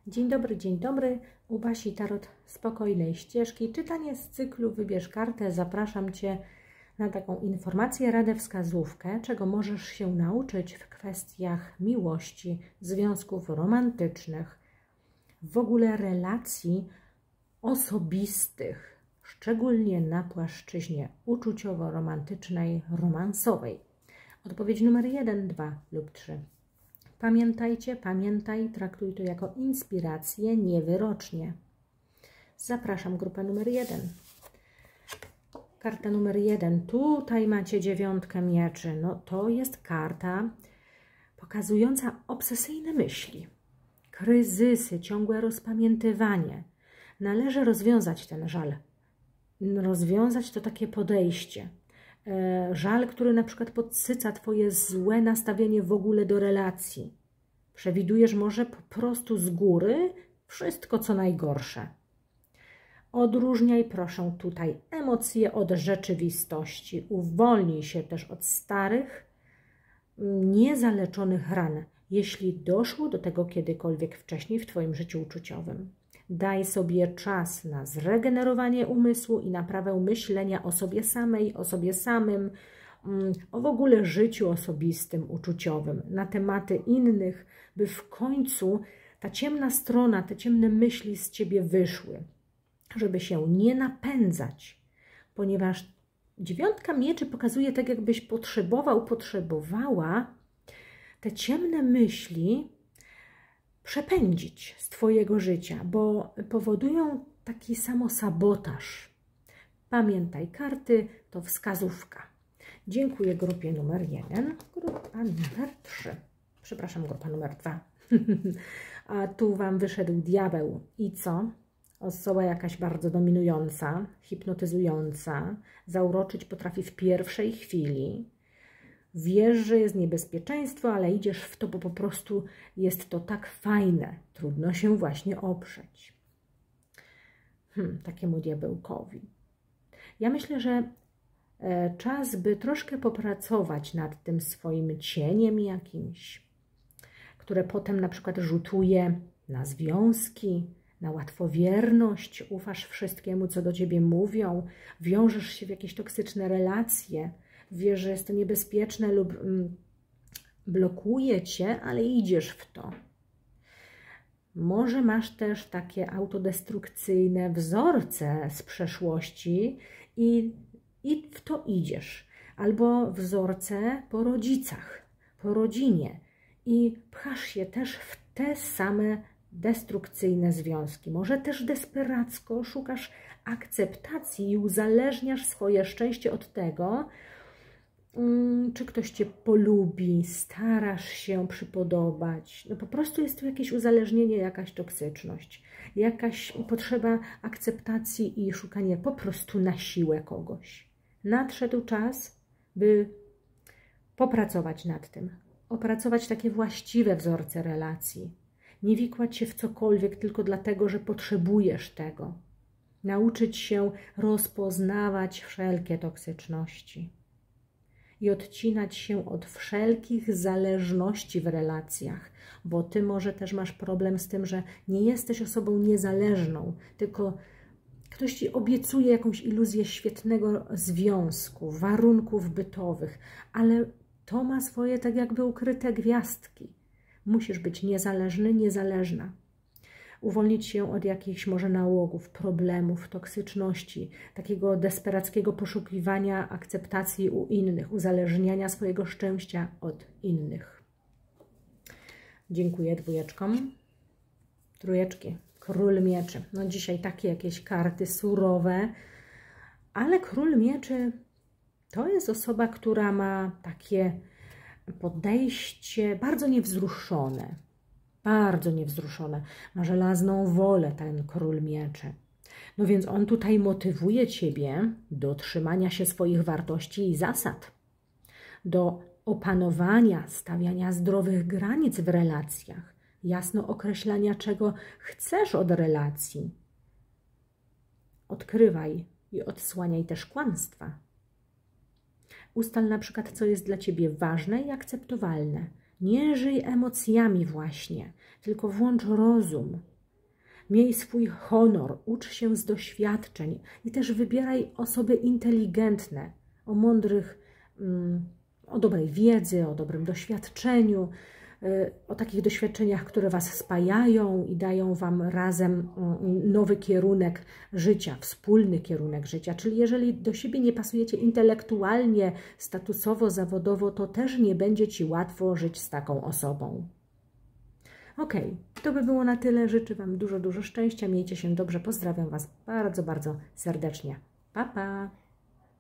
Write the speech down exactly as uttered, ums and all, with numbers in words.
Dzień dobry, dzień dobry. U Basi Tarot Spokojnej Ścieżki. Czytanie z cyklu Wybierz kartę. Zapraszam Cię na taką informację, radę, wskazówkę, czego możesz się nauczyć w kwestiach miłości, związków romantycznych, w ogóle relacji osobistych, szczególnie na płaszczyźnie uczuciowo-romantycznej, romansowej. Odpowiedź numer jeden, dwa lub trzy. Pamiętajcie, pamiętaj, traktuj to jako inspirację, nie wyrocznie. Zapraszam, grupa numer jeden. Karta numer jeden. Tutaj macie dziewiątkę mieczy. No to jest karta pokazująca obsesyjne myśli, kryzysy, ciągłe rozpamiętywanie. Należy rozwiązać ten żal. Rozwiązać to takie podejście. Żal, który na przykład podsyca Twoje złe nastawienie w ogóle do relacji. Przewidujesz może po prostu z góry wszystko, co najgorsze. Odróżniaj, proszę, tutaj emocje od rzeczywistości. Uwolnij się też od starych, niezaleczonych ran, jeśli doszło do tego kiedykolwiek wcześniej w Twoim życiu uczuciowym. Daj sobie czas na zregenerowanie umysłu i naprawę myślenia o sobie samej, o sobie samym, o w ogóle życiu osobistym, uczuciowym, na tematy innych, by w końcu ta ciemna strona, te ciemne myśli z Ciebie wyszły, żeby się nie napędzać, ponieważ dziewiątka mieczy pokazuje tak, jakbyś potrzebował, potrzebowała te ciemne myśli przepędzić z Twojego życia, bo powodują taki samosabotaż. Pamiętaj, karty to wskazówka. Dziękuję grupie numer jeden, grupa numer trzy. Przepraszam, grupa numer dwa. A tu Wam wyszedł diabeł. I co? Osoba jakaś bardzo dominująca, hipnotyzująca, zauroczyć potrafi w pierwszej chwili. Wiesz, że jest niebezpieczeństwo, ale idziesz w to, bo po prostu jest to tak fajne. Trudno się właśnie oprzeć. Hmm, takiemu diabełkowi. Ja myślę, że e, czas, by troszkę popracować nad tym swoim cieniem jakimś, które potem na przykład rzutuje na związki, na łatwowierność, ufasz wszystkiemu, co do Ciebie mówią, wiążesz się w jakieś toksyczne relacje, wiesz, że jest to niebezpieczne lub mm, blokuje Cię, ale idziesz w to. Może masz też takie autodestrukcyjne wzorce z przeszłości i, i w to idziesz. Albo wzorce po rodzicach, po rodzinie i pchasz się też w te same destrukcyjne związki. Może też desperacko szukasz akceptacji i uzależniasz swoje szczęście od tego, czy ktoś Cię polubi, starasz się przypodobać. No po prostu jest tu jakieś uzależnienie, jakaś toksyczność, jakaś potrzeba akceptacji i szukanie po prostu na siłę kogoś. Nadszedł czas, by popracować nad tym, opracować takie właściwe wzorce relacji. Nie wikłać się w cokolwiek tylko dlatego, że potrzebujesz tego. Nauczyć się rozpoznawać wszelkie toksyczności i odcinać się od wszelkich zależności w relacjach, bo Ty może też masz problem z tym, że nie jesteś osobą niezależną, tylko ktoś Ci obiecuje jakąś iluzję świetnego związku, warunków bytowych, ale to ma swoje tak jakby ukryte gwiazdki. Musisz być niezależny, niezależna. Uwolnić się od jakichś może nałogów, problemów, toksyczności, takiego desperackiego poszukiwania akceptacji u innych, uzależniania swojego szczęścia od innych. Dziękuję dwójeczkom. Trójeczki. Król mieczy. No dzisiaj takie jakieś karty surowe, ale król mieczy to jest osoba, która ma takie podejście bardzo niewzruszone. Bardzo niewzruszone. Ma żelazną wolę ten król mieczy. No więc on tutaj motywuje Ciebie do trzymania się swoich wartości i zasad. Do opanowania, stawiania zdrowych granic w relacjach. Jasno określania, czego chcesz od relacji. Odkrywaj i odsłaniaj też kłamstwa. Ustal na przykład, co jest dla Ciebie ważne i akceptowalne. Nie żyj emocjami właśnie, tylko włącz rozum. Miej swój honor, ucz się z doświadczeń i też wybieraj osoby inteligentne, o mądrych, o dobrej wiedzy, o dobrym doświadczeniu, o takich doświadczeniach, które Was spajają i dają Wam razem nowy kierunek życia, wspólny kierunek życia. Czyli jeżeli do siebie nie pasujecie intelektualnie, statusowo, zawodowo, to też nie będzie Ci łatwo żyć z taką osobą. Ok, to by było na tyle. Życzę Wam dużo, dużo szczęścia. Miejcie się dobrze. Pozdrawiam Was bardzo, bardzo serdecznie. Pa, pa!